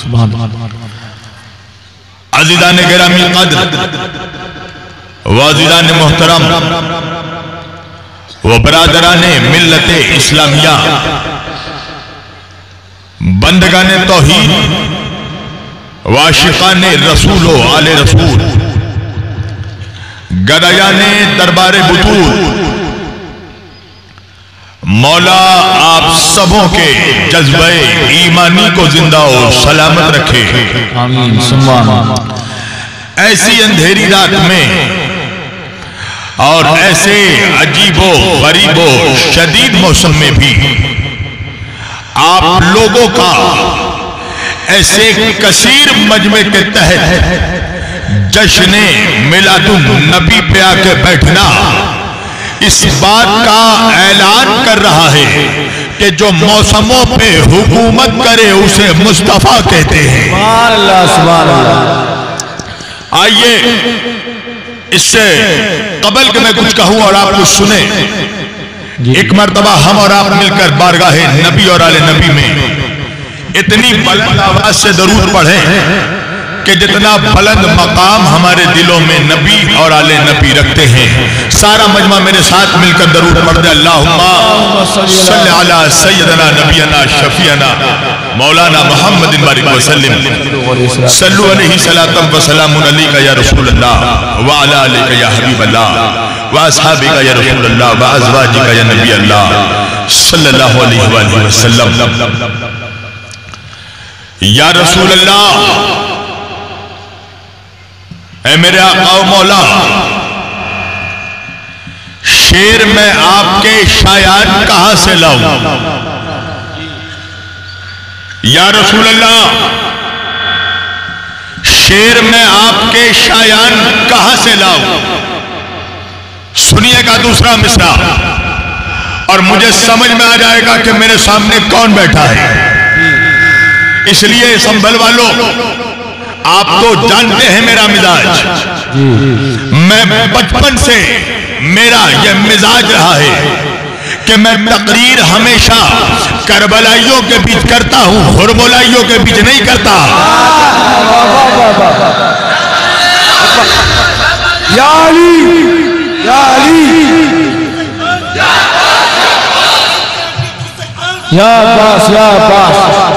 अज़ीज़ान गिरामी क़द्र वाज़िज़ान मोहतरम व बरादरान मिल्लत इस्लामिया, बंदगान तौहीद व आशिक़ान रसूल व आले रसूल, गदायान दरबार बुतूल, मौला आप सबों के जज्बे ईमानी को जिंदा और सलामत रखे। आमीन। ऐसी अंधेरी रात में और ऐसे अजीबो गरीबो शदीद मौसम में भी आप लोगों का ऐसे कसीर मजमे के तहत जश्न मिलादुन नबी पे आके बैठना इस बात का ऐलान कर रहा है कि जो मौसमों पे हुकूमत करे उसे मुस्तफा कहते हैं। आइए इससे कबल के मैं कुछ कहूं और आप कुछ सुने। एक मर्तबा हम और आप मिलकर बारगाहे नबी और आले नबी में इतनी बुलंद आवाज से दरूद पढ़े कि जितना बुलंद मकाम हमारे दिलों में नबी और आले नबी रखते हैं। सारा मजमा मेरे साथ मिलकर दरूद पढ़ दे। अल्लाहुम्मा सल्ली अला सय्यदना नबियना शफीअना मौलाना मुहम्मदिन बारिक वसल्लिम सल्लु अलैहि सलातम व सलामुन अलैका या रसूलल्लाह व अला आलिका या हबीबल्लाह व अस्हाबिका या रसूलल्लाह व अज़वाजिका या नबी अल्लाह सल्लल्लाहु अलैहि वसल्लम। या रसूलल्लाह, ऐ मेरे आका व मौला, शेर मैं आपके शायान कहां से लाऊं? या रसूल अल्लाह, शेर मैं आपके शायान कहां से लाऊं? सुनिएगा दूसरा मिसरा और मुझे समझ में आ जाएगा कि मेरे सामने कौन बैठा है। इसलिए संभल वालों, आप तो जानते हैं मेरा मिजाज। मैं बचपन से मेरा यह मिजाज रहा है कि मैं तकरीर हमेशा करबलाइयों के बीच करता हूं, हुरमुलाइयों के बीच नहीं करता। या अली, या अली, या अब्बास, या अब्बास।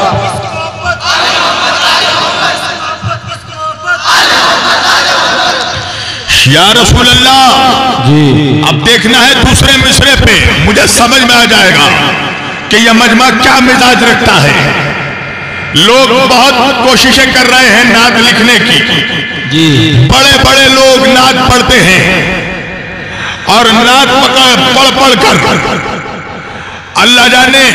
या रसूल अल्लाह जी, अब देखना है दूसरे मिसरे पे, मुझे समझ में आ जाएगा कि यह मजमा क्या मिजाज रखता है। लोग बहुत कोशिशें कर रहे हैं नात लिखने की जी। बड़े बड़े लोग नात पढ़ते हैं और नात पढ़ पढ़ कर अल्लाह जाने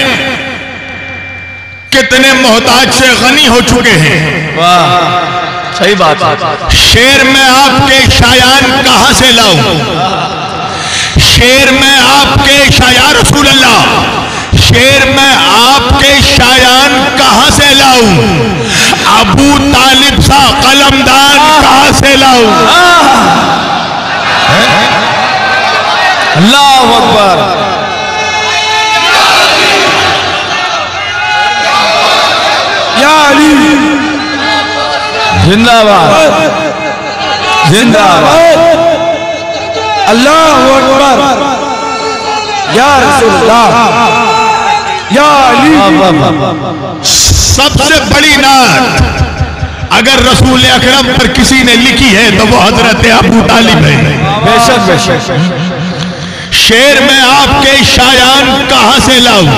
कितने मोहताज से गनी हो चुके हैं। वाह, सही बात है। शेर मैं आपके शायान कहां से लाऊं? शेर मैं आपके शायान, रसूल अल्लाह, शेर मैं आपके शायान कहां से लाऊं? अबू तालिब सा कलमदान कहां से लाऊं? अल्लाहु अकबर। या अली जिंदाबाद, जिंदाबाद। अल्लाहु अकबर। या रसूलुल्लाह, या अली। सबसे बड़ी नात अगर रसूल अकरम पर किसी ने लिखी है तो वो हजरत अबू तालिब है। बेशक बेशक। शेर मैं आपके शायान कहां से लाऊं?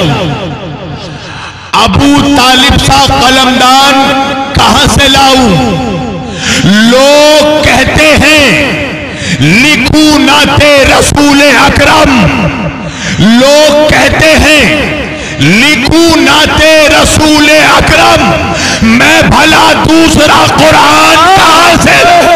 अबू तालिब सा कलमदान कहां से लाऊं? लोग कहते हैं लिखूं नाते रसूल अकरम, लोग कहते हैं लिखूं नाते रसूल अकरम, मैं भला दूसरा कुरान कहां से?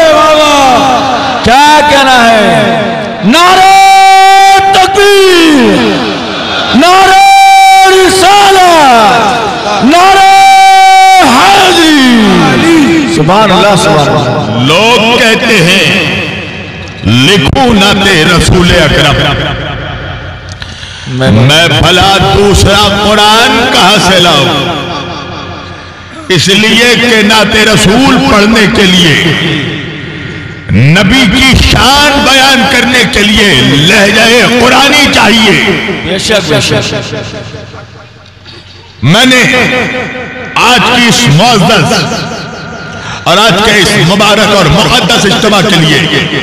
क्या कहना है? नारे तकबीर, नारे रिसालत, नारे हैदरी। सुभान अल्लाह, सुभान अल्लाह। लोग कहते हैं लिखूं नाते रसूल अकरम, मैं भला दूसरा कुरान कहां से लाऊं? इसलिए कि नाते रसूल पढ़ने के लिए, नबी की शान बयान करने के लिए लहजाए कुरानी चाहिए। बेशक बेशक। मैंने आज की इस मुअज़्ज़ज़ और आज के इस मुबारक और मुक़द्दस इज्तिमा के लिए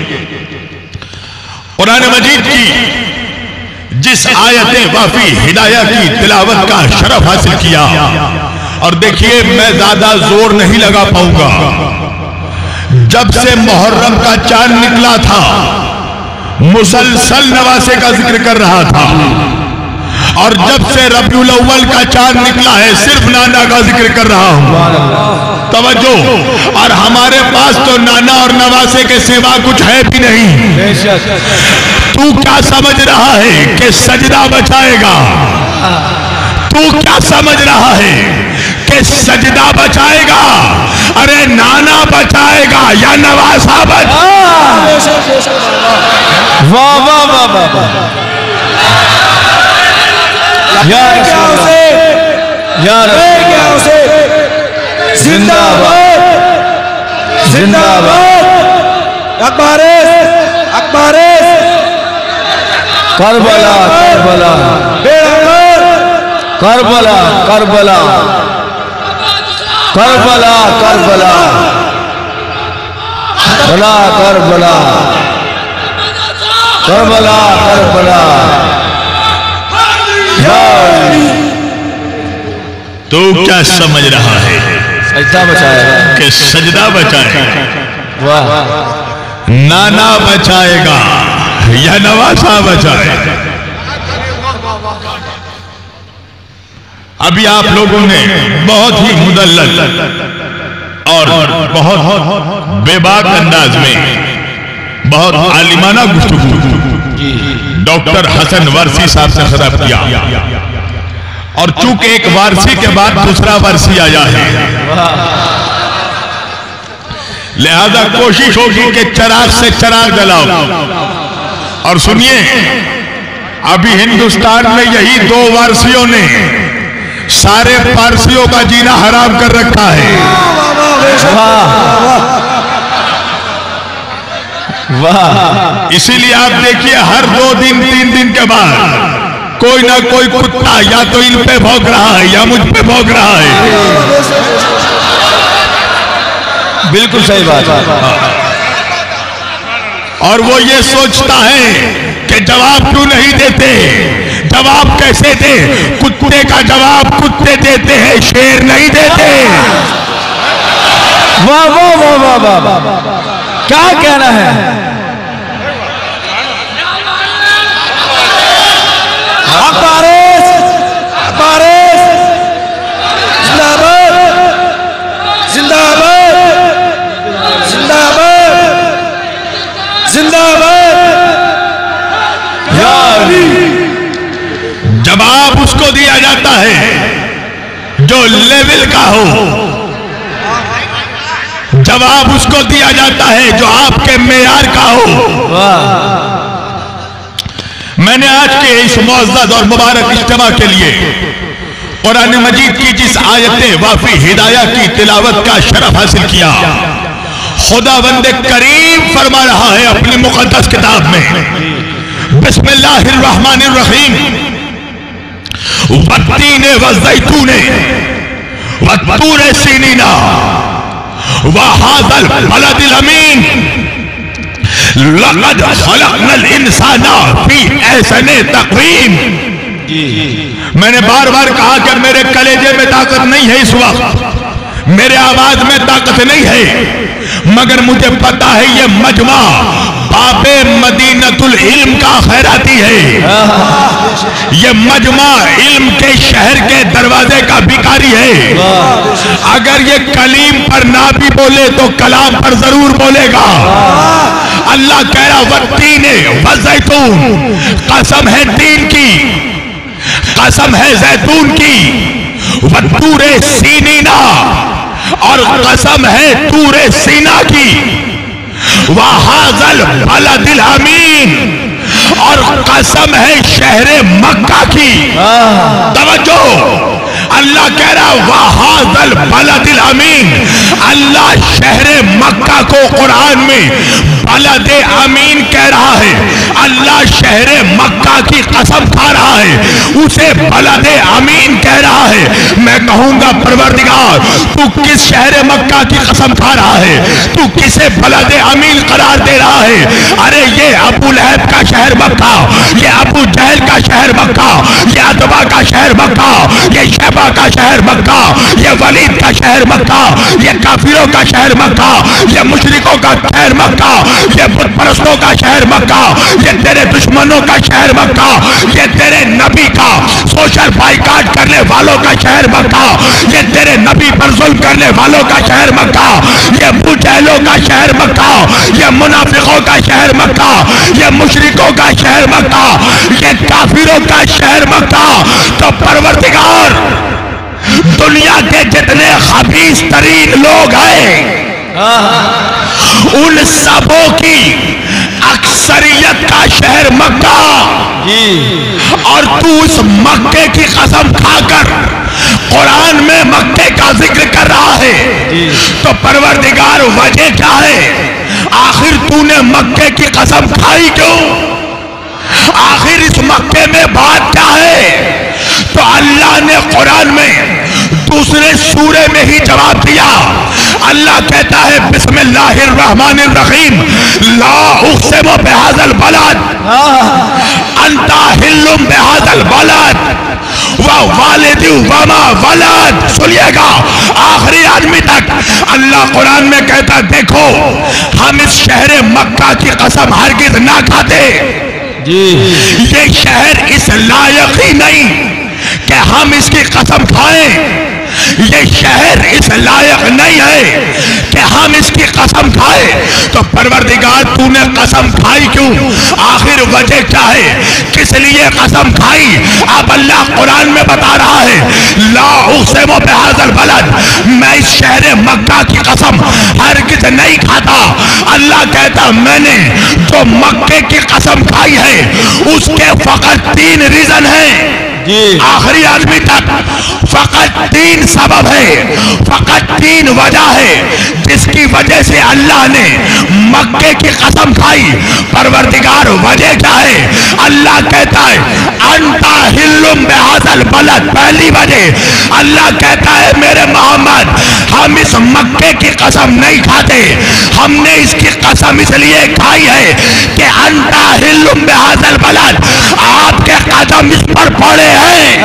कुरान मजीद की जिस आयत वाफी हिदायत की तिलावत का शरफ हासिल किया, और देखिए मैं ज्यादा जोर नहीं लगा पाऊंगा। जब से मुहर्रम का चांद निकला था मुसलसल नवासे का जिक्र कर रहा था, और जब से रबीउल अव्वल का चांद निकला है सिर्फ नाना का जिक्र कर रहा हूं। तवज्जो, और हमारे पास तो नाना और नवासे के सिवा कुछ है भी नहीं। तू क्या समझ रहा है कि सजदा बचाएगा? तू क्या समझ रहा है कि सजदा बचाएगा? अरे नाना बचाएगा या नवासा वाह वाह वाह वाह। जिंदाबाद जिंदाबाद। अकबरे अकबरे करबला करबला करबला करबला करबला करबला बला करबला करबला करबला। तू क्या समझ रहा है सजदा बचाएगा कि सजदा बचाएगा? वाह। नाना बचाएगा या नवासा बचाएगा? अभी आप लोगों ने बहुत ही मुदल्लल और बहुत बेबाक अंदाज में बहुत आलिमाना गुफ्तगू डॉक्टर हसन वारसी साहब से खिताब किया, और चूंकि एक वारसी के बाद दूसरा वारसी आया है, लिहाजा कोशिश होगी कि चराग से चराग जलाओ। और सुनिए, अभी हिंदुस्तान में यही दो वारसियों ने सारे पारसियों का जीना हराम कर रखा है। वाह। इसीलिए आप देखिए हर 2 दिन 3 दिन के बाद कोई ना कोई कुत्ता या तो इन पे भौंक रहा है या मुझ पे भौंक रहा है। बिल्कुल सही बात है। और वो ये सोचता है कि जवाब क्यों नहीं देते? जवाब कैसे दे? कुत्ते का जवाब कुत्ते देते हैं, शेर नहीं देते। वाह वाह वाह वाह वाह। क्या कहना है? जिंदाबाद जिंदाबाद जिंदाबाद जिंदाबाद। जवाब उसको दिया जाता है जो लेवल का हो, जवाब उसको दिया जाता है जो आपके मेयार का हो। मैंने आज के इस मुअज़्ज़ज़ और मुबारक इज्तिमा के लिए कुरान मजीद की जिस आयत वाफी हिदायत की तिलावत का शरफ हासिल किया, खुदावंद करीम फरमा रहा है अपनी मुक़द्दस किताब में, बिस्मिल्लाहिर्रहमानिर्रहीम, वत्तीन वज़ैतून वत्तूर सीनीना वहाज़ल बलदिल अमीन लक़द खलक़नल इंसाना फी अहसनि तक़वीम। मैंने बार बार कहा कि मेरे कलेजे में ताकत नहीं है, इस वक्त मेरे आवाज में ताकत नहीं है, मगर मुझे पता है ये मजमा बाबे मदीनतुल इल्म का खैराती है। ये मजमा इल्म के शहर के दरवाजे का भिखारी है। अगर ये कलीम पर ना भी बोले तो कलाम पर जरूर बोलेगा। अल्लाह कह रहा वत्तीन वज़ैतून, कसम है तीन की, कसम है जैतून की, वत्तूरे सीनीना, और कसम है तूरे सीना की, वहाज़ल बलदिल अमीन, और कसम है शहरे मक्का की। तवज्जो, अल्लाह कह रहा वहादल बलदिल अमीन, अल्लाह शहरे मक्का को कुरान में बलद अमीन कह रहा है। अल्लाह शहरे मक्का की कसम खा रहा है, उसे बलद अमीन कह रहा है। मैं कहूंगा परवरदिगार तू किस शहरे मक्का की कसम खा रहा है, तू किसे बलद अमीन करार दे रहा है? अरे ये अबू लहब का शहर मक्का, ये अबू जहल का शहर मक्का, ये अतबा का शहर मक्का, ये शैबा का शहर मक्का, ये वलीद का शहर मक्का, ये काफिरों का शहर मक्का, ये मुशरिकों का शहर मक्का, ये बुत परस्तों का शहर मक्का, ये तेरे दुश्मनों का शहर मक्का, ये तेरे नबी का सोशल बाइकाट करने वालों का शहर मक्का, ये तेरे नबी पर जुल्म करने वालों का शहर मक्का, ये अबू जहलों का शहर मक्का, ये मुनाफिकों का शहर मक्का, ये मुशरिकों का शहर मक्का, ये काफिरों का शहर मक्का। तो परवरदिगार दुनिया के जितने खबीस तरीन लोग हैं उन सबों की अक्सरियत का शहर मक्का, और तू उस मक्के की कसम खाकर कुरान में मक्के का जिक्र कर रहा है। तो परवरदिगार वजह क्या है? आखिर तूने मक्के की कसम खाई क्यों? आखिर इस मक्के में बात क्या है? तो अल्लाह ने कुरान में दूसरे सूरे में ही जवाब दिया। अल्लाह कहता है बिस्मिल्लाहिर्रहमानिर्रहीम, ला उक़सिमु बिहाज़ल बलद, अंता हिल्लुम बिहाज़ल बलद व वालिदि व मा वलद। सुनिएगा आखिरी आदमी तक। अल्लाह कुरान में कहता देखो हम इस शहर मक्का की कसम हरगिज़ ना खाते। ये शहर इस लायक ही नहीं कि हम इसकी कसम खाएं, ये शहर इस लायक नहीं है कि हम इसकी कसम खाए। तो परवरदिगार तूने कसम खाई क्यों? आखिर वजह क्या है? किस लिए कसम खाई? अब अल्लाह कुरान में बता रहा है ला उक़सिमु बिहाज़ल बलद, मैं इस शहर मक्का की कसम हरगिज़ नहीं खाता। अल्लाह कहता मैंने जो मक्के की कसम खाई है उसके फकत 3 रीजन है। आखिरी आदमी तक फकत 3 सबब है, फकत 3 वजह है जिसकी वजह से अल्लाह ने मक्के की कसम खाई। परवरदिगार वजह क्या है? अल्लाह कहता है अंता हिल्लुम बिहाज़ल बलद। पहली वजह अल्लाह कहता है मेरे मोहम्मद हम इस मक्के की कसम नहीं खाते, हमने इसकी कसम इसलिए खाई है कि अंता हिल्लुम बिहाज़ल बलद, आपके कदम इस पर पड़े हैं।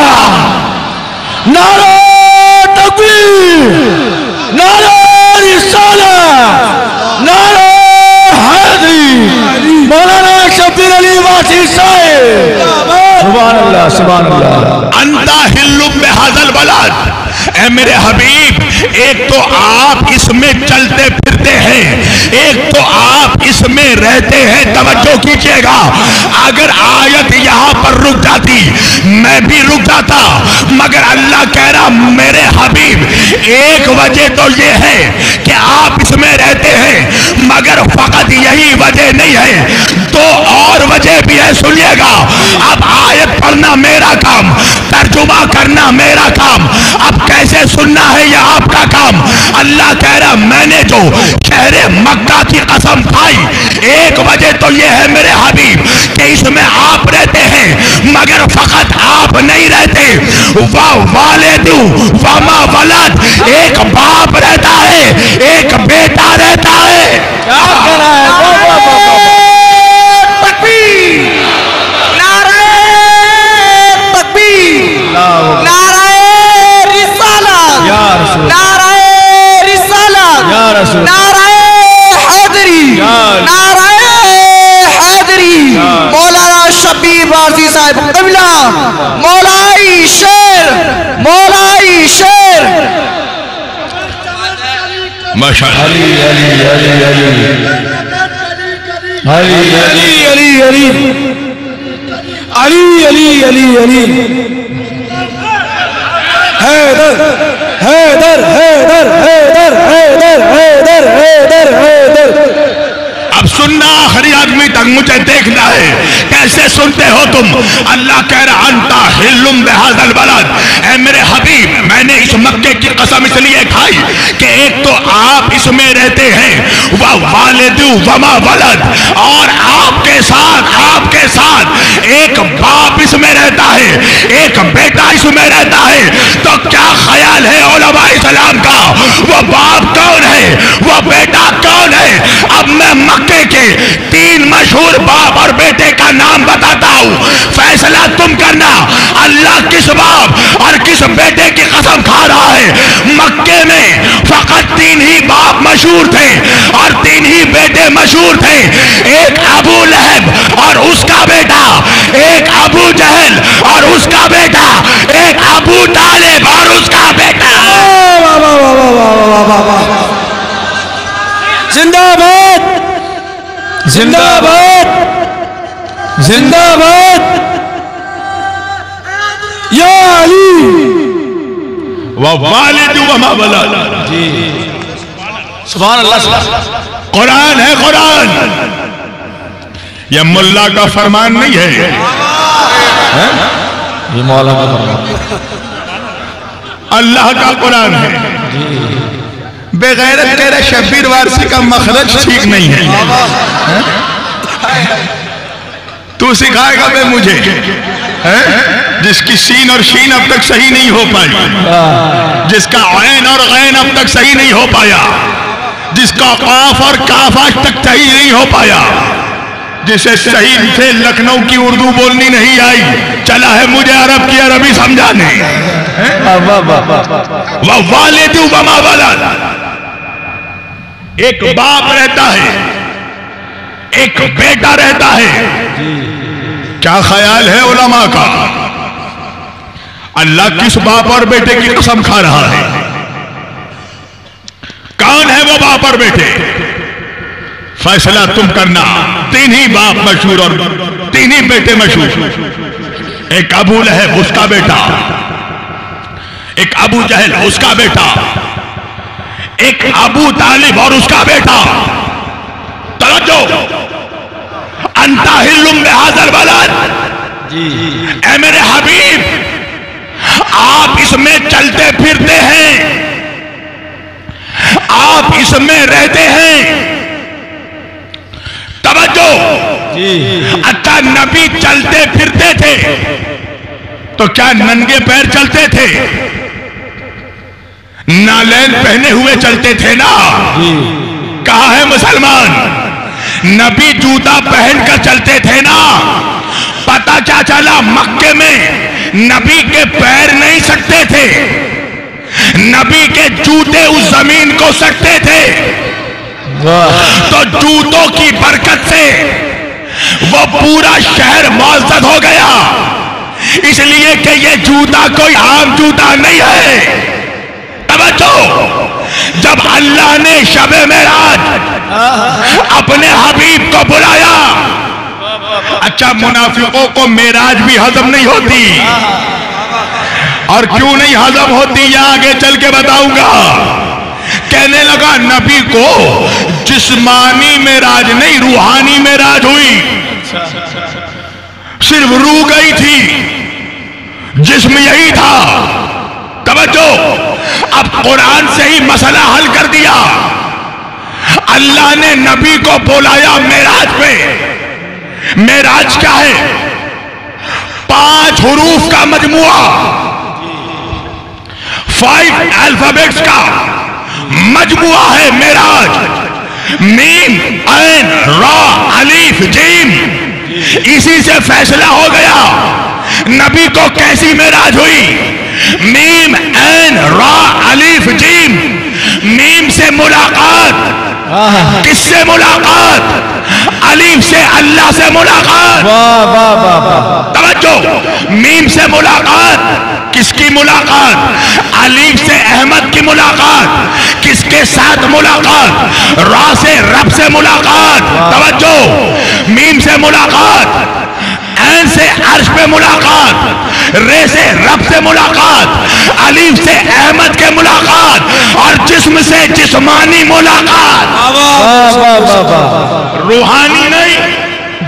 नारे तकबीर, नारे रिसालत, नारे हैदरी, मौलाना शब्बीर अली वासी साहब। सुभान अल्लाह, सुभान अल्लाह। अंता हिल्लुम बिहाज़ल बलद, ऐ मेरे हबीब एक तो आप इसमें चलते फिरते हैं, एक तो आप इसमें रहते हैं। तवज्जो कीजिएगा, अगर आयत यहाँ पर रुक जाती मैं भी रुक जाता, मगर अल्लाह कह रहा मेरे हबीब एक वजह तो ये है कि आप इसमें रहते हैं, मगर फकत यही वजह नहीं है, 2 और वजह भी है। सुनिएगा, अब आयत पढ़ना मेरा काम, तर्जुमा करना मेरा काम, अब कैसे सुनना है यह आपका काम। अल्लाह कह रहा मैंने जो शहरे मक्का की कसम खाई, एक वजह तो यह है मेरे हबीब कि इसमें आप रहते हैं, मगर फकत आप नहीं रहते, वालिदु व मा वलद, एक बाप रहता है, एक बेटा रहता है। क्या कहना है? तकबीर, नारे तकबीर, नारे रिसालत, नारे रिसालत, नारे हैदरी, नारे हैदरी। मौलाना शब्बीर वासी साहब कबिला, मौलाई शेर, मौलाई शेर। माशाअल्लाह। अली अली अली अली अली अली अली अली अली अली हैदर हैदर हैदर हैदर हैदर हैदर हैदर हैदर। अब सुनना आखिरी आदमी तक, मुझे मुझे देखना है, कैसे सुनते हो तुम? अल्लाह कह रहा अंता हिल्लुम बिहाज़ल बलद, ऐ मेरे हबीब मैंने इस मक्के की कसम इसलिए खाई कि एक तो आप इसमें रहते हैं, वह वालिदु वमा वलद, और आपके साथ एक बाप इसमें रहता है, एक बेटा इसमें रहता है। तो क्या ख्याल है उलमा इस्लाम का, वो बाप कौन है, वो बेटा कौन है? अब मैं मक्के के 3 मशहूर बाप और बेटे का नाम बताता हूं, फैसला तुम करना। अल्लाह किस बाप और किस बेटे की कसम खा रहा है? मक्के में फकत 3 ही बाप मशहूर थे और 3 ही बेटे मशहूर थे। एक अबू लहब और उसका बेटा, एक अबू जहल और उसका बेटा, एक अबू तालिब और उसका बेटा। जिंदाबाद जिंदाबाद जिंदाबाद या अली व वालिदु वमा वलद। जी सुभान अल्लाह। कुरान है, कुरान। यह मुल्ला का फरमान नहीं है, ये मौला का फरमान, अल्लाह का कुरान है। बेगैरत कह रहे शब्बीर वारसी का मखरज ठीक नहीं है। तू सिखाएगा बे मुझे, जिसकी सीन और शीन अब तक सही नहीं हो पाई, जिसका ऐन और गैन अब तक सही नहीं हो पाया, जिसका काफ और काफ आज तक सही नहीं हो पाया, जिसे सही से लखनऊ की उर्दू बोलनी नहीं आई, चला है मुझे अरब की अरबी समझाने। वह वालिदु वमा वलद, एक बाप रहता है, एक बेटा रहता है। क्या ख्याल है उलमा का? अल्लाह किस बाप और बेटे की कसम खा रहा है? कौन है वो बाप और बेटे? फैसला तुम करना। 3 ही बाप मशहूर और 3 ही बेटे मशहूर। एक अबू लहब उसका बेटा, एक अबू जहल उसका बेटा, एक अबू तालिब और उसका बेटा। तवज्जो, अंता हिल्लुम बिहाज़ल बलद। ऐ मेरे हबीब, आप इसमें चलते फिरते हैं, आप इसमें रहते हैं। तवज्जो, अच्छा नबी चलते फिरते थे तो क्या नंगे पैर चलते थे? नालैन पहने हुए चलते थे ना। कहा है मुसलमान? नबी जूता पहनकर चलते थे ना। पता क्या चला? मक्के में नबी के पैर नहीं सकते थे, नबी के जूते उस जमीन को सकते थे। तो जूतों की बरकत से वो पूरा शहर मुअज़्ज़ज़ हो गया, इसलिए कि ये जूता कोई आम जूता नहीं है। तवज्जो, जब अल्लाह ने शबे मेराज अपने हबीब को बुलाया, अच्छा मुनाफिकों को मेराज भी हजम नहीं होती, और क्यों नहीं हजम होती ये आगे चल के बताऊंगा। कहने लगा नबी को जिस्मानी मेराज नहीं रूहानी मेराज हुई, सिर्फ रूह गई थी, जिस्म यही था। तवज्जो, अब कुरान से ही मसला हल कर दिया। अल्लाह ने नबी को बुलाया मेराज पे। मेराज क्या है? 5 हुरूफ का मजमुआ, 5 अल्फाबेट्स का मजमुआ है मेराज। मीम ऐन रा अलीफ जीम, इसी से फैसला हो गया नबी को कैसी मेराज हुई। मीम ऐन रा अलीफ जीम, मीम से मुलाकात, किससे मुलाकात? अलीफ से अल्लाह से मुलाकात। तवज्जो, मीम से मुलाकात, किसकी मुलाकात? अलीफ से अहमद की मुलाकात, किसके साथ मुलाकात? रा से रब से मुलाकात। तवज्जो, मीम से मुलाकात, ऐन से अर्श पे मुलाकात, रे से रब से मुलाकात, अलीफ से अहमद के मुलाकात, और जिस्म से जिस्मानी मुलाकात। रूहानी नहीं,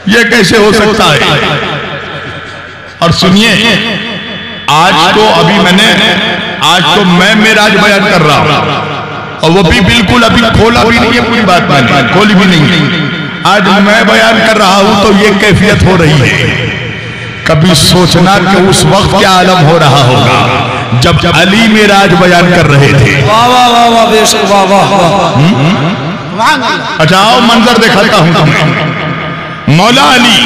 ये कैसे हो सकता है? और सुनिए, आज तो अभी आज तो मैं मेराज बयान कर रहा हूं, और वो भी बिल्कुल अभी खोला भी नहीं है, पूरी बात मानी, खोली भी नहीं है। आज मैं बयान कर रहा हूं तो ये कैफियत हो रही है। कभी सोचना कि उस वक्त क्या आलम हो रहा होगा जब अली मेराज बयान कर रहे थे। वाह वाह वाह वाह बेशक वाह वाह वाह। अच्छा आओ मंजर दिखाता हूं तुम्हें। मौला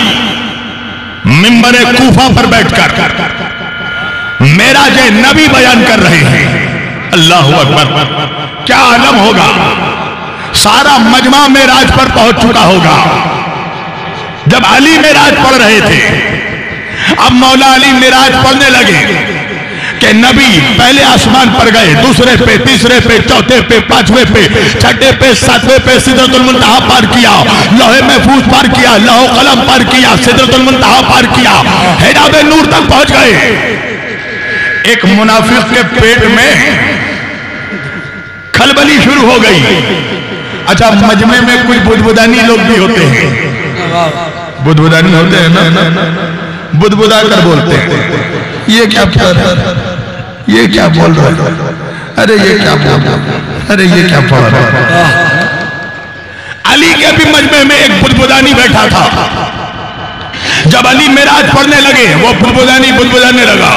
अली मिंबर कूफा पर बैठकर मेराज नबी बयान कर रहे हैं। अल्लाह अकबर, क्या आलम होगा। सारा मजमा मेराज पर पहुंच चुका होगा जब अली मेराज पढ़ रहे थे। अब मौला अली मेराज पढ़ने लगे कि नबी पहले आसमान पर गए, दूसरे पे, तीसरे पे, चौथे पे, पांचवें पे, छठे पे, सातवें पे सिदरतुल मुंतहा पार किया, लौहे महफूज पार किया, लौह कलम पार किया, सिदरतुल मुंतहा पार किया, हिजाब नूर तक पहुंच गए। एक मुनाफिक के पेट में खलबली शुरू हो गई। अच्छा, मजमे में कुछ बुदबुदानी लोग भी होते हैं, बुदबुदानी होते हैं ना, बुदबुदा कर बोलते हैं, ये क्या बोल रहा है, ये क्या बोल रहा है, अरे ये क्या बोल रहा है, अरे ये क्या पढ़ रहा है। अली के भी मजमे में एक बुदबुदानी बैठा था। जब अली मेराज पढ़ने लगे, वो बुदबुदानी बुदबुदाने लगा।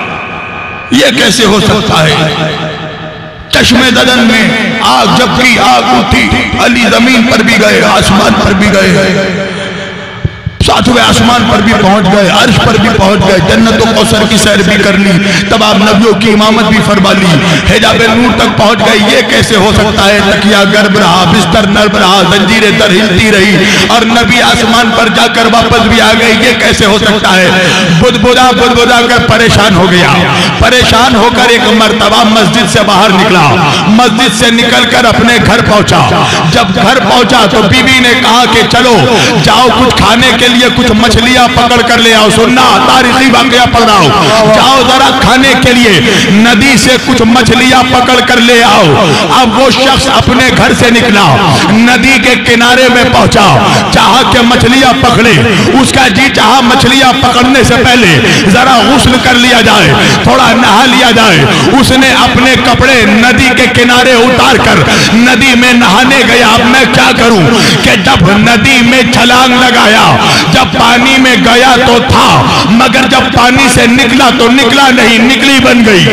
ये कैसे हो सकता है? चश्मे ददन में आग जबकि आग उठी, अली जमीन पर भी गए, आसमान पर भी गए, सातवें आसमान पर भी पहुंच गए, अर्श पर भी पहुंच गए, जन्नत व कौसर की सैर भी कर ली, तमाम नबियों की इमामत भी फरमा ली, हिजाब नूर तक पहुंच गए। ये कैसे हो सकता है? तकिया गर्म रहा, बिस्तर नर्म रहा, जंजीरें दर हिलती रही, और नबी आसमान पर जाकर वापस भी आ गए। ये कैसे हो सकता है? बुदबुदा बुदबुदा कर परेशान हो गया। परेशान होकर एक मर्तबा मस्जिद से बाहर निकला, मस्जिद से निकलकर अपने घर पहुंचा। जब घर पहुंचा तो बीवी ने कहा कि चलो जाओ कुछ खाने के लिए कुछ मछलियां पकड़ कर ले आओ। सुनना, तारीखी वाकया पढ़ रहा हूं। जाओ जरा खाने के लिए नदी से कुछ मछलियां पकड़ कर ले आओ। अब वो शख्स अपने घर से निकला, नदी के किनारे में पहुंचा, चाहा कि मछलियां पकड़े। उसका जी चाहा मछलियां पकड़ने से पहले जरा गुस्ल कर लिया जाए, थोड़ा नहा लिया जाए। उसने अपने कपड़े नदी के किनारे उतार कर नदी में नहाने गया। अब मैं क्या करूं कि जब नदी में छलांग लगाया, जब पानी में गया तो था, मगर जब पानी से निकला तो निकला नहीं, निकली बन गई।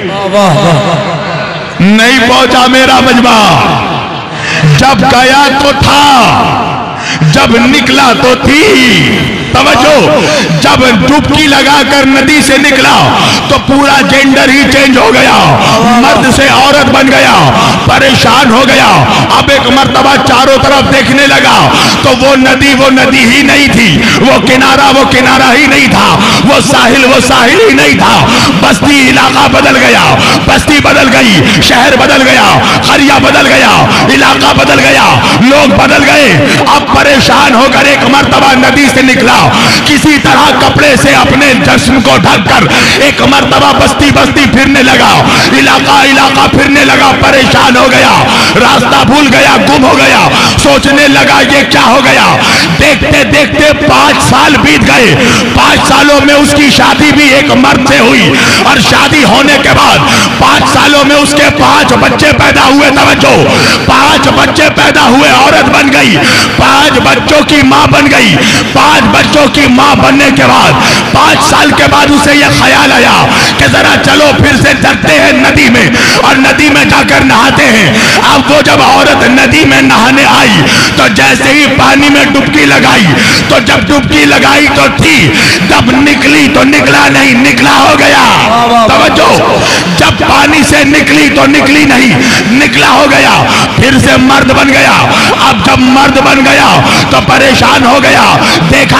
नहीं पहुंचा मेरा मजमा। जब गया तो था, जब निकला तो थी। तवज्जो, जब डुबकी लगाकर नदी से निकला तो पूरा जेंडर ही चेंज हो गया, मर्द से औरत बन गया, परेशान हो गया। अब एक मर्तबा चारों तरफ देखने लगा तो वो नदी ही नहीं थी, वो किनारा ही नहीं था, वो साहिल ही नहीं था। बस्ती इलाका बदल गया, बस्ती बदल गई, शहर बदल गया, करिया बदल गया, इलाका बदल गया, लोग बदल गए। अब परेशान होकर एक मर्तबा नदी से निकला, किसी तरह कपड़े से अपने जिस्म को ढककर एक मर्तबा बस्ती फिरने लगा, इलाका फिरने लगा। परेशान हो गया, रास्ता भूल गया, गुम हो गया, सोचने लगा ये क्या हो गया। देखते देखते 5 साल बीत गए। 5 सालों में उसकी शादी भी एक मर्द से हुई, और शादी होने के बाद 5 सालों में उसके 5 बच्चे पैदा हुए। तवज्जो, 5 बच्चे पैदा हुए, औरत बन गई, 5 बच्चों की मां बन गई। 5 बच्चों की मां बनने के बाद 5 साल के बाद उसे यह ख्याल आया कि जरा चलो फिर से चलते हैं नदी में, और नदी में जाकर नहाते हैं। अब वो जब औरत नदी में नहाने आई तो जैसे ही पानी में डुबकी लगाई, तो जब डुबकी लगाई तो थी, जब निकली तो निकला नहीं, निकला हो गया। तवज्जो, जब पानी से निकली तो निकली नहीं, निकला हो गया, फिर से मर्द बन गया। अब जब मर्द बन गया तो परेशान हो गया, देखा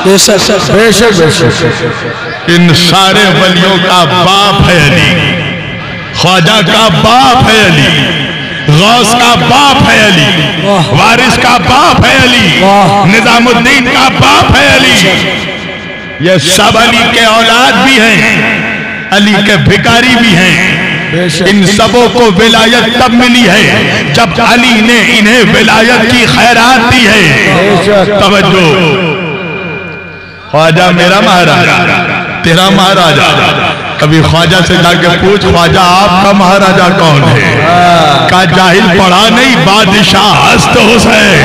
बेशक बेशक बेशक। इन सारे वलियों का बाप है अली, ख्वाजा का बाप है अली, गौस का बाप है अली, वारिस का बाप है अली, निजामुद्दीन का बाप है अली। ये सब अली के औलाद भी हैं, अली के भिखारी भी हैं। इन सबों को विलायत तब मिली है जब अली ने इन्हें विलायत की खैरात दी है। तवज्जो, ख्वाजा मेरा महाराजा, तेरा महाराजा। कभी ख्वाजा से जाके पूछ, ख्वाजा आपका महाराजा कौन है? का जाहिल पढ़ा नहीं, बादशाह हस्त हुसैन।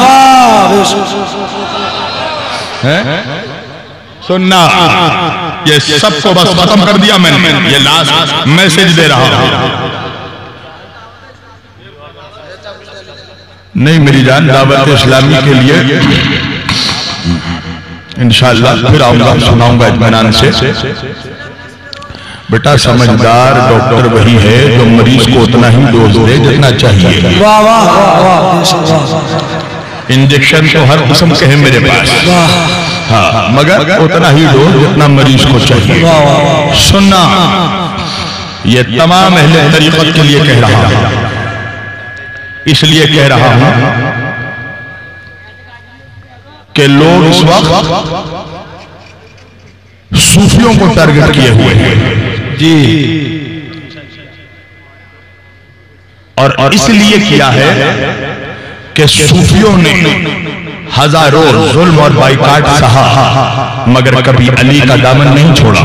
सुनना, ये सबको बस खत्म कर दिया मैंने, ये लास्ट मैसेज दे रहा हूं। नहीं मेरी जान, दावत इस्लामी के लिए इंशाअल्लाह फिर आऊंगा, सुनाऊंगा इत्मीनान से। बेटा समझदार डॉक्टर वही है जो मरीज को उतना ही डोज दे जितना चाहिए। वाह वाह वाह। इंजेक्शन तो हर किस्म के हैं मेरे पास, हाँ, मगर उतना ही डोज जितना मरीज को चाहिए। सुनना, ये तमाम अहले तरीक़त के लिए कह रहा हूं, इसलिए कह रहा हूं कि लोग इस वक्त सूफियों को टारगेट किए हुए हैं जी, और इसलिए किया है कि सूफियों ने हजारों जुल्म और बाइकाट सहा, मगर कभी अली का दामन नहीं छोड़ा।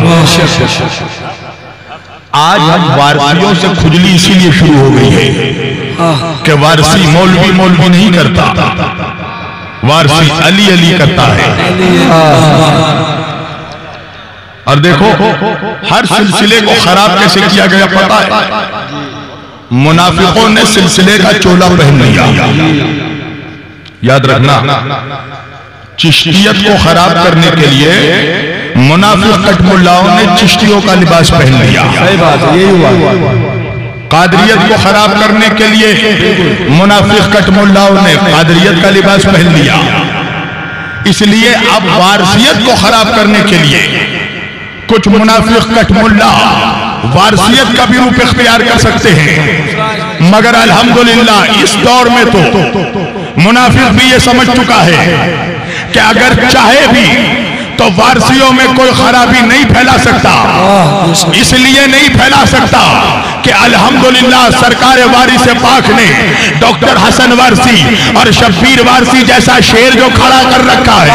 आज हम वारसियों से खुजली इसीलिए शुरू हो गई है कि वारसी मौलवी मौलवी नहीं करता, वारसी अली अली करता है। और देखो हर सिलसिले को खराब कैसे किया गया पता है? मुनाफिकों ने सिलसिले का चोला पहन लिया। याद रखना, चिश्तियत को खराब करने के लिए मुनाफिक कटमुल्लाओं ने चिश्तियों का लिबास पहन लिया। सही बात है, यही हुआ। कादरियत को खराब करने के लिए मुनाफिक कटमुल्लाओं ने कादरियत का लिबास पहन लिया। इसलिए अब वारसियत को खराब करने के लिए कुछ मुनाफिक कटमुल्ला वारसियत का भी रूप इख्तियार कर सकते हैं, मगर अल्हम्दुलिल्लाह इस दौर में तो मुनाफिक भी ये समझ चुका है कि अगर चाहे भी तो वारसियों में कोई खराबी नहीं फैला सकता। इसलिए नहीं फैला सकता कि अल्हम्दुलिल्लाह सरकार वारिस पाक ने डॉक्टर हसन वारसी और शब्बीर वारसी जैसा शेर जो खड़ा कर रखा है।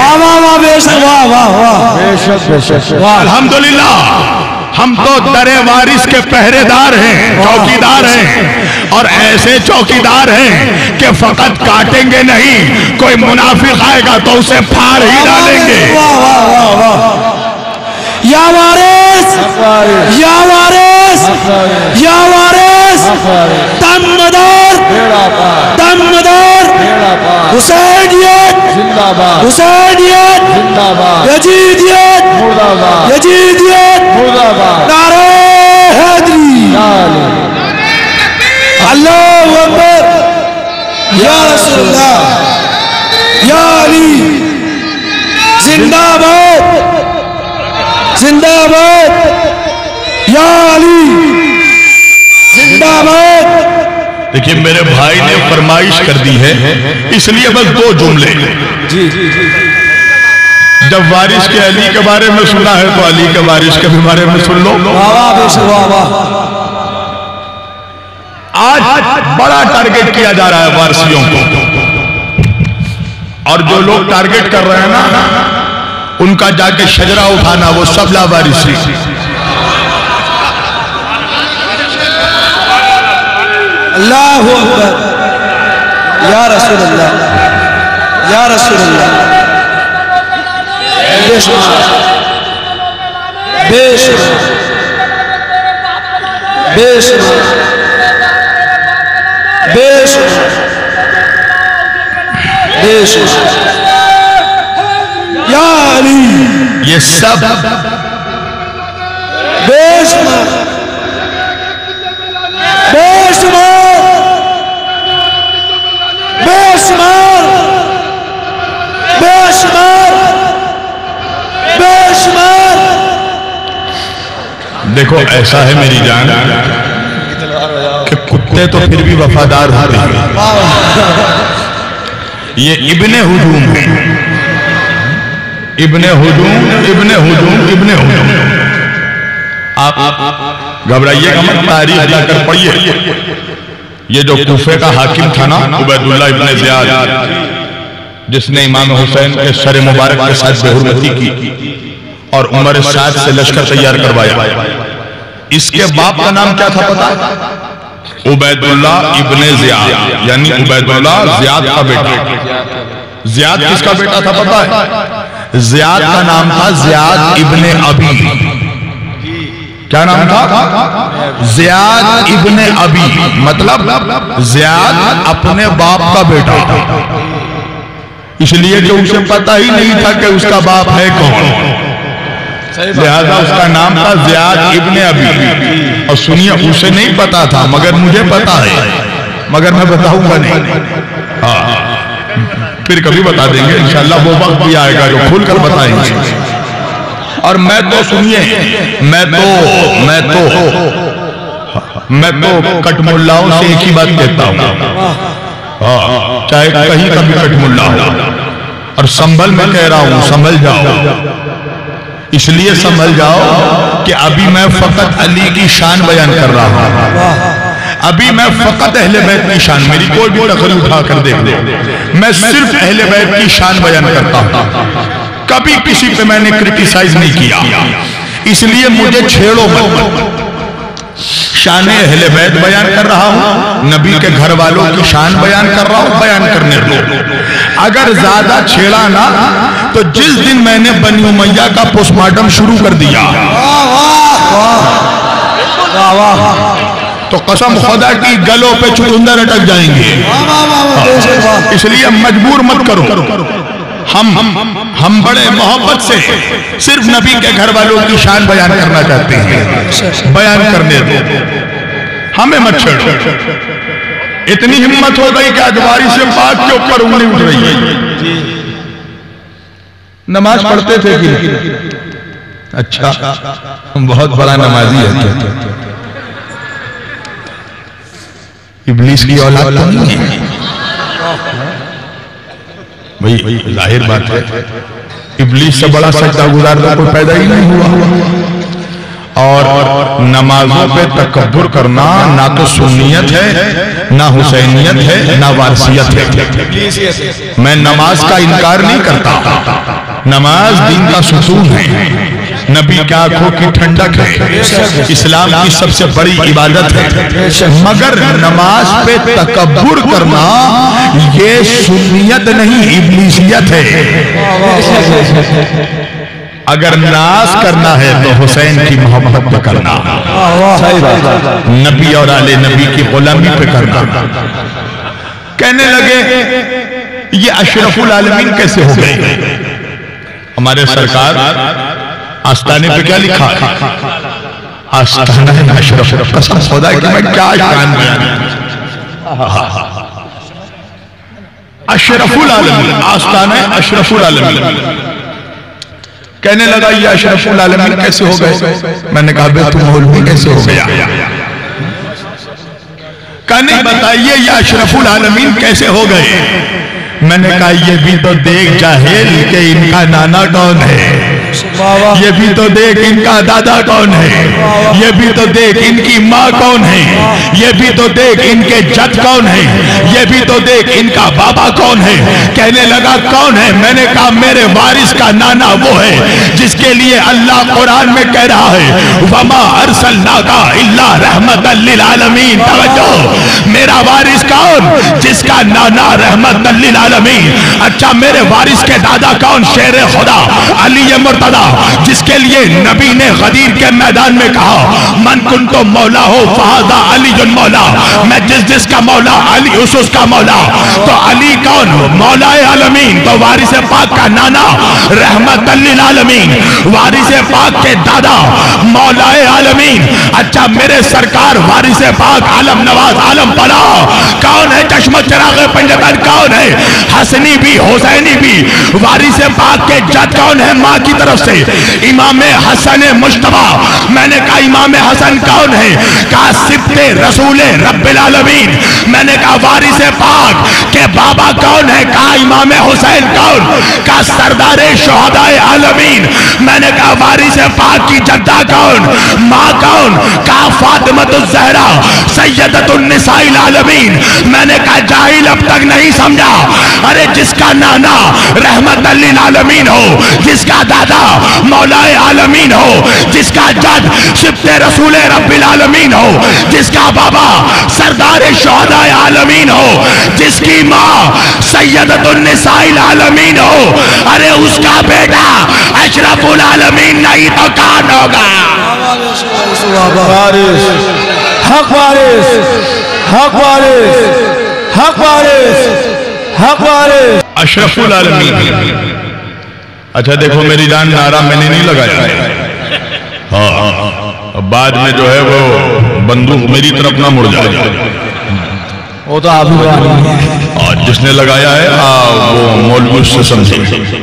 अल्हम्दुलिल्लाह हम तो दरे वारिस के पहरेदार हैं, चौकीदार हैं, और ऐसे चौकीदार हैं कि फकत काटेंगे नहीं, कोई मुनाफिक आएगा तो उसे फाड़ ही डालेंगे। या वारिस, या वारिस, या वारिस, दमदार, दमदार, हुसैनियत जिंदाबाद, हुसैनियत जिंदाबाद, यजीदियत मुर्दाबाद, यजीदियत मुर्दाबाद, नारे हैदरी, अल्लाहू अकबर, या रसूलुल्लाह, या अली, जिंदाबाद, जिंदाबाद, या अली, जिंदाबाद। देखिए मेरे भाई ने फरमाइश कर दी है, इसलिए बस दो जुमले। जी जी जी। जब वारिस के अली के बारे में सुना है तो अली के वारिस के भी बारे में सुन लो। आज बड़ा टारगेट किया जा रहा है वारसियों को, और जो लोग टारगेट कर रहे हैं ना, उनका जाके शजरा उठाना, वो सब लावारिसी। अल्लाहू अकबर, या रसूलुल्लाह, या रसूलुल्लाह, बेशुमार, बेशुमार, बेशुमार, बेशुमार, बेशुमार, या अली, ये सब बेशुमार, बेशुमार, बेशुमार, बेशुमार, देखो ऐसा है मेरी जान कि कुत्ते तो फिर भी वफादार होते हैं, ये इब्ने हुजूम है, इब्ने हुजूम, इब्ने हुजूम, इब्ने हुजूम। आप घबराइएगा मत, तारीख जाकर पढ़िए। ये जो कूफे का हाकिम था ना उबैदुल्लाह इब्ने ज़ियाद, जिसने इमाम हुसैन के सर मुबारक के साथ बेहुरमती की और उमर साद से लश्कर तैयार करवाया, इसके बाप का नाम क्या था पता है? उबैदुल्लाह इब्ने ज़ियाद, यानी उबैदुल्लाह ज़ियाद का बेटा। ज़ियाद किसका बेटा था पता है? ज़ियाद का नाम था ज़ियाद इब्ने अबी। क्या नाम था? ज़ियाद इब्ने अबी, मतलब ज़ियाद अपने बाप का बेटा। इसलिए कि उसे पता ही नहीं था कि उसका बाप है कौन, लिहाजा उसका नाम था ज़ियाद इब्ने अबी। और सुनिए, उसे नहीं पता था मगर मुझे पता है, मगर मैं बताऊंगा नहीं। हाँ, फिर कभी बता देंगे इंशाल्लाह, वो वक्त भी आएगा जो खुलकर बताएंगे। और मैं तो सुनिए, मैं तो कटमुल्लाओं से एक ही बात कहता हूँ, चाहे कहीं का भी कटमुल्ला हो, और संभल में कह रहा हूं, संभल जाओ। इसलिए संभल जाओ कि अभी मैं फकत अली की शान बयान कर रहा हूं, अभी मैं फकत अहले बैत की शान, मेरी कोई भी तकरीर उठा कर देख दे, मैं सिर्फ अहले बैत की शान बयान करता हूं, कभी किसी पे मैंने क्रिटिसाइज नहीं किया। इसलिए मुझे छेड़ो मत, शान अहले बैत बयान कर रहा हूं, नबी के घर वालों की शान बयान कर रहा हूं, बयान करने दो। अगर ज्यादा छेड़ा ना तो जिस दिन मैंने बनी उमैया का पोस्टमार्टम शुरू कर दिया तो कसम खुदा की गलों पे चुकंदर अटक जाएंगे। इसलिए मजबूर मत करो, हम बड़े मोहब्बत से सिर्फ नबी के घर वालों की शान बयान करना चाहते हैं, बयान करने दो, हमें मत छेड़ो। इतनी हिम्मत हो गई कि अजवारी से पाक के ऊपर उंगली उठ रही है। नमाज पढ़ते थे कि अच्छा, बहुत बड़ा नमाजी है, इब्लीस की औलाद तो नहीं है भाई, जाहिर बात है इब्लीस से बड़ा सजदा गुजार तो कोई पैदा ही नहीं हुआ। और नमाजों पे तकब्बुर करना ना तो सुन्नियत है, ना हुसैनियत है, ना वारसियत है। मैं नमाज का इनकार नहीं करता, नमाज दीन का सुकून है, नबी की आंखों की ठंडक है, इस्लाम की सबसे बड़ी इबादत है, मगर नमाज पे तकब्बुर करना ये सुन्नियत नहीं, इब्लीसियत है। अगर नाज करना है तो हुसैन की मोहब्बत पे करना, नबी और आले नबी की गुलामी पे करना। कहने लगे ये अशरफुल आलमीन कैसे हो गए? हमारे सरकार आस्ताने पे क्या लिखा? आस्ताना अशरफ। कसम खुदा की मैं क्या शान बयान, अशरफुल आलमीन, आस्ताना अशरफुल आलमीन। कहने लगा ये अशरफुल आलमीन कैसे हो गए? मैंने कहा बे तुम मौलवी कैसे हो गया? कहने बताइए ये अशरफुल आलमीन कैसे हो गए? मैंने कहा ये भी तो देख जाहिल के इनका नाना कौन है, ये भी तो देख इनका दादा कौन है, ये भी तो देख इनकी माँ कौन है, ये भी तो देख इनके जद कौन है, ये भी तो देख इनका बाबा कौन है। कहने लगा कौन है? मैंने कहा मेरे वारिस का नाना वो है जिसके लिए अल्लाह कुरान में कह रहा है वमा अरसलनाका इल्ला रहमतल लिल आलमीन। तवज्जो, मेरा वारिस कौन? जिसका नाना रहमतल लिल आलमीन। अच्छा, मेरे वारिस के दादा कौन? शेर खुदा अली मुर्तदा, जिसके लिए नबी ने गदीर के मैदान में कहा मन कुंतो मौला हो फहादा अली जुन मौला, मैं जिसका मौला अली उसका मौला। तो अली कौन? मौलाए आलमीन। तो वारिस पाक का नाना रहमतल लिल आलमीन, वारिस पाक के दादा मौलाए आलमीन। अच्छा मेरे सरकार वारिस पाक आलम नवाज आलम पना कौन है? चश्मा चिराग पंजतन कौन है? हसनी भी हुसैनी भी वारिस पाक के जद कौन है? माँ की तरफ से इमाम हसन मुश्तबा। मैंने कहा इमाम हसन कौन है? कहा सिब्ते रसूल रब्बिल आलमीन। मैंने कहा वारिस पाक के बाबा कौन है? कहा इमाम हुसैन कौन? कहा सरदार शुहदाए आलमीन। मैंने कहा वारिस पाक की जद्दा कौन? माँ कौन? कहा फातिमतुज़ ज़हरा सैयदतुन निसाइल आलमीन। मैंने कहा जाहिल अब तक नहीं समझा, अरे जिसका नाना रहमतल लिल आलमीन हो, जिसका दादा मौलाए आलमीन हो, जिसका जद सिब्ते रसूल रब्बिल आलमीन हो, जिसका बाबा सरदार शुहदाए आलमीन हो, जिसकी माँ सैयदतुन निसाइल आलमीन हो, अरे उसका बेटा अशरफुल आलमीन नहीं तो कौन होगा? वारिस, हक वारिस, हक वारिस, हक वारिस, हक वारिस, अशरफुल आलमीन। अच्छा देखो मेरी जान, नारा मैंने नहीं लगाया। हाँ बाद में जो है वो बंदूक मेरी तरफ ना मुड़ जाए। वो तो आप ही और जिसने लगाया है वो मौलवी से समझे।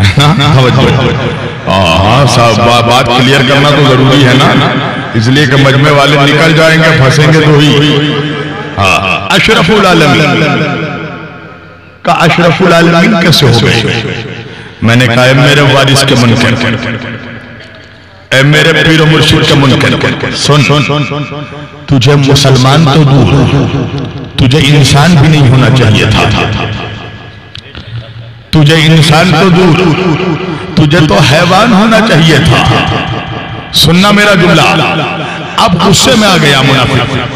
हाँ साहब बात क्लियर करना तो जरूरी है ना, इसलिए कि मजमे वाले निकल जाएंगे, फंसेंगे तो ही। हाँ अशरफुल आलमीन का अशरफुल आलमीन कैसे हो गए? मैंने कहा मेरे वारिस के मुनकर, ए मेरे पीर मुर्शिद के मुनकर, सुन तुझे मुसलमान तो दूर, तुझे इंसान भी नहीं होना चाहिए था। तुझे इंसान तो दूर, तुझे तो हैवान होना चाहिए था। सुनना मेरा जुमला। अब गुस्से में आ गया मुनाफिक।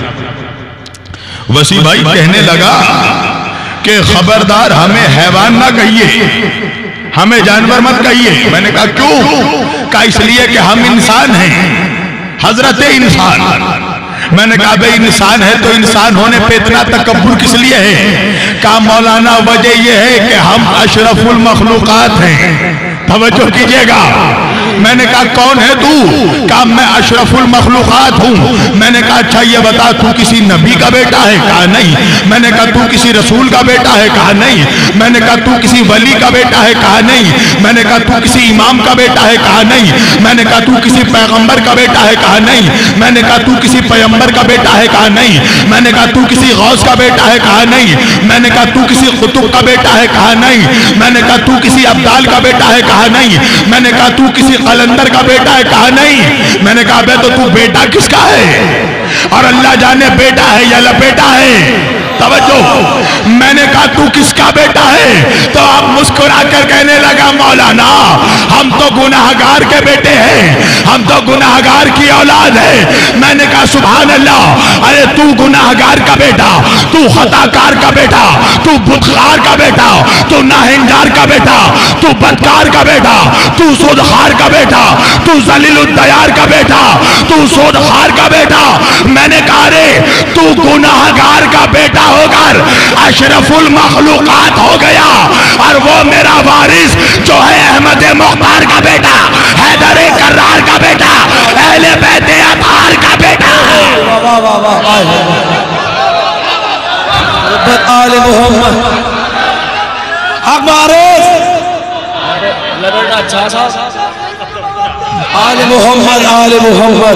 वसी भाई कहने लगा कि खबरदार हमें हैवान ना कहिए, हमें जानवर मत कहिए। मैंने कहा क्यों? कहा इसलिए कि हम इंसान हैं, हजरत इंसान। मैंने कहा भाई इंसान है तो इंसान होने पे इतना तकब्बुर किस लिए है? कहा मौलाना वजह यह है कि हम अशरफुल मखलूकात हैं। तवज्जो कीजिएगा। मैंने कहा कौन है तू? कहा मैं अशरफुल मखलूकात हूँ। मैंने कहा अच्छा ये बता तू किसी नबी का बेटा है? कहा नहीं। मैंने कहा तू किसी रसूल का बेटा है? कहा नहीं। मैंने कहा तू किसी वली का बेटा है? कहा नहीं। मैंने कहा तू किसी इमाम का बेटा है? कहा नहीं। मैंने कहा तू किसी पैगंबर का बेटा है? कहा नहीं। मैंने कहा तू किसी पैगंबर का बेटा है? कहा नहीं। मैंने कहा तू किसी गौस का बेटा है? कहा नहीं। मैंने कहा तू किसी कुतुब का बेटा है? कहा नहीं। मैंने कहा तू किसी अब्दाल का बेटा है? कहा नहीं। मैंने कहा तू किसी कलंदर का बेटा है? कहा नहीं। मैंने कहा बे तो तू बेटा किसका है? और अल्लाह जाने बेटा है या लपेटा है। तवज्जो। मैंने कहा तू किसका बेटा है? तो आप मुस्कुरा कर कहने लगा मौलाना हम तो गुनाहगार के बेटे हैं, हम तो गुनाहगार की औलाद है। मैंने कहा सुभान अल्लाह, अरे तू गुनाहगार का बेटा, तू खताकार का बेटा, तू बुतखार का बेटा, तू नाहिंगार का बेटा, तू बदकार का बेटा, तू सूदखार का बेटा, तू जलीलुद्दयार का बेटा, तू सूदखार का बेटा। मैंने कहा रे तू गुनाहगार का बेटा होकर अशरफुल मखलूकात हो गया, और वो मेरा वारिस जो है अहमद मुख्तार का बेटा, हैदर कर्रार का बेटा, अहले बैत अतार का बेटा। आले मोहम्मद हक वारिस, आले मोहम्मद, आले मोहम्मद,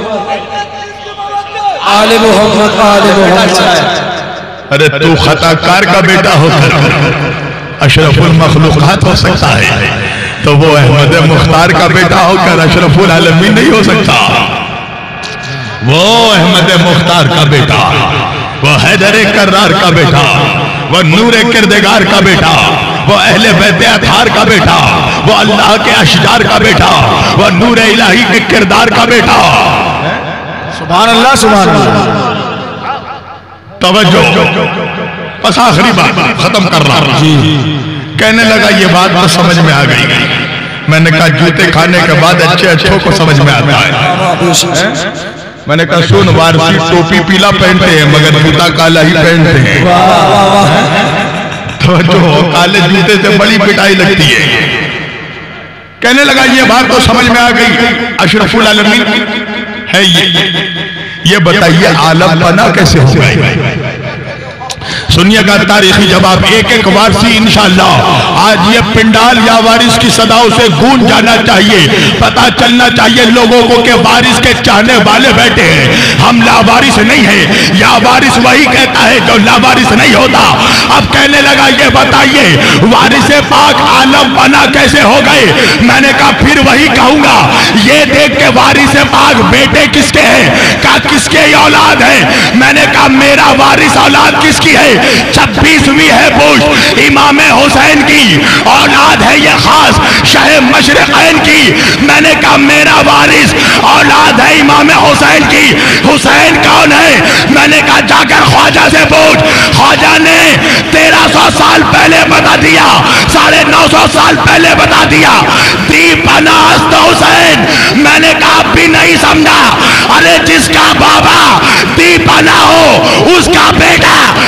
आले मोहम्मद, आले मोहम्मद। अरे तू खताकार का बेटा होकर अशरफुल मखलूकात हो सकता है, तो वो अहमद मुख्तार का बेटा होकर अशरफुल आलमीन नहीं हो सकता। वो अहमद मुख्तार का बेटा, वो हैदर कर्रार का बेटा, वो नूर किरदेगार का बेटा, वो अहले बैत अतार का बेटा, वो अल्लाह के अशजार का बेटा, वो नूर इलाही के किरदार का बेटा। सुभान अल्लाह, सुभान अल्लाह। तवज्जो। बस आखिरी बात खत्म कर रहा हूं। कहने लगा ये बात तो समझ में आ गई। मैंने कहा जूते खाने के बाद अच्छे अच्छों को समझ में आता है। मैंने कहा सुन वारसी टोपी पीला पहनते हैं मगर जूता काला ही पहनते हैं। जो काले जूते से बड़ी पिटाई लगती है। कहने लगा ये बात तो समझ में आ गई, अशरफुल आलमीन है ये बताइए आलम बना कैसे हो गए? सुनिएगा तारीखी जवाब, एक एक वारसी इंशाअल्लाह आज ये पिंडाल या वारिस की सदाओं से गूंज जाना चाहिए। पता चलना चाहिए लोगों को कि वारिस के चाहने वाले बैठे हैं, हम लावारिस नहीं है। या वारिस वही कहता है जो लावारिस नहीं होता। अब कहने लगा ये बताइए वारिस पाक आलम बना कैसे हो गए? मैंने कहा फिर वही कहूंगा, ये देख के वारिस पाक बेटे किसके हैं? कहा किसके औलाद है? मैंने कहा मेरा वारिस औलाद किसकी है? 26वीं है पुश्त इमाम हुसैन की औलाद है, ये खास शाह मशरिक़ैन की। मैंने कहा मेरा वारिस औलाद है इमाम हुसैन की। हुसैन कौन है? मैंने कहा जाकर ख्वाजा से पूछ। ख्वाजा ने 1300 साल पहले बता दिया, 950 साल पहले बता दिया, दीपनास्त हुसैन। मैंने कहा भी नहीं समझा। अरे जिसका बाबा दीपना हो उसका बेटा